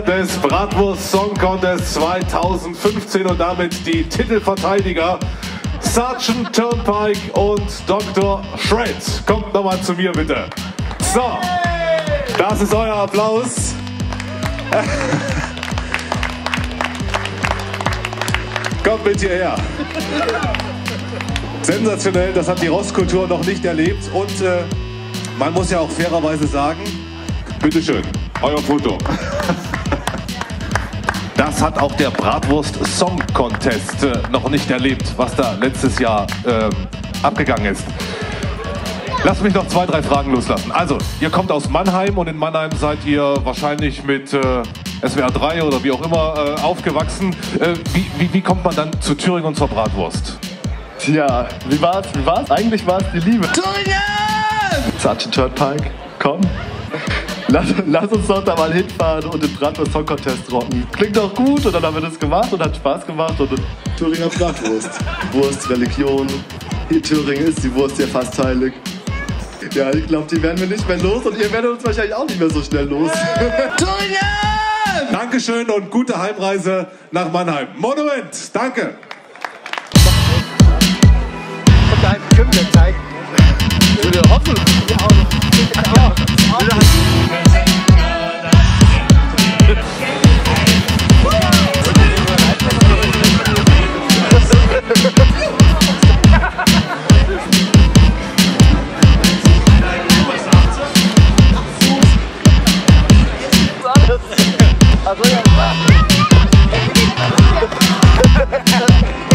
Sieger des Bratwurst Song Contest 2015 und damit die Titelverteidiger Sergeant Turnpike und Dr. Shred. Kommt nochmal zu mir bitte. So, das ist euer Applaus. Kommt mit hierher. Sensationell, das hat die Rosskultur noch nicht erlebt und man muss ja auch fairerweise sagen, bitteschön, euer Foto. Das hat auch der Bratwurst Song Contest noch nicht erlebt, was da letztes Jahr abgegangen ist. Lasst mich noch 2, 3 Fragen loslassen. Also, ihr kommt aus Mannheim und in Mannheim seid ihr wahrscheinlich mit SWR 3 oder wie auch immer aufgewachsen. Wie kommt man dann zu Thüringen und zur Bratwurst? Tja, wie war's? Eigentlich war es die Liebe. Thüringen! Sergeant Turnpike, komm. Lass uns doch da mal hinfahren und den Bratwurst Song Contest rocken. Klingt doch gut und dann haben wir das gemacht und hat Spaß gemacht. Und Thüringer Bratwurst. Wurst, Religion. In Thüringen ist die Wurst ja fast heilig. Ja, ich glaube, die werden wir nicht mehr los und ihr werdet uns wahrscheinlich auch nicht mehr so schnell los. Thüringen! Dankeschön und gute Heimreise nach Mannheim. Monument, danke! Kommt da ein Film der Zeit? Ich würde hoffen. Also ja.